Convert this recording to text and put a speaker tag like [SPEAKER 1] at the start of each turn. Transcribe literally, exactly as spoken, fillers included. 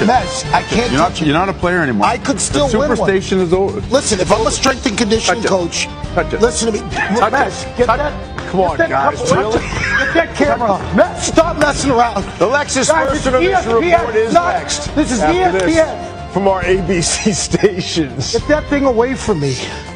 [SPEAKER 1] it.
[SPEAKER 2] Mesh, I can't
[SPEAKER 1] You're
[SPEAKER 2] touch
[SPEAKER 1] not,
[SPEAKER 2] it.
[SPEAKER 1] you're not a player anymore.
[SPEAKER 2] I could still
[SPEAKER 1] the
[SPEAKER 2] win one.
[SPEAKER 1] Superstation is over.
[SPEAKER 2] Listen, if I'm a strength and conditioning
[SPEAKER 1] Touch it.
[SPEAKER 2] coach,
[SPEAKER 1] Touch it.
[SPEAKER 2] listen to me.
[SPEAKER 1] Touch
[SPEAKER 2] Mesh,
[SPEAKER 1] it.
[SPEAKER 2] get
[SPEAKER 1] Touch
[SPEAKER 2] that.
[SPEAKER 1] it. Come on,
[SPEAKER 2] get that
[SPEAKER 1] guys.
[SPEAKER 2] couple-
[SPEAKER 1] Really?
[SPEAKER 2] Get that camera on. Mesh, stop messing around.
[SPEAKER 3] The Lexus
[SPEAKER 2] Guys,
[SPEAKER 3] Person
[SPEAKER 2] it's
[SPEAKER 3] of this
[SPEAKER 2] E S P N,
[SPEAKER 3] report is
[SPEAKER 2] not-
[SPEAKER 3] next.
[SPEAKER 2] This is
[SPEAKER 3] after
[SPEAKER 2] E S P N.
[SPEAKER 3] this, from our A B C stations.
[SPEAKER 2] Get that thing away from me.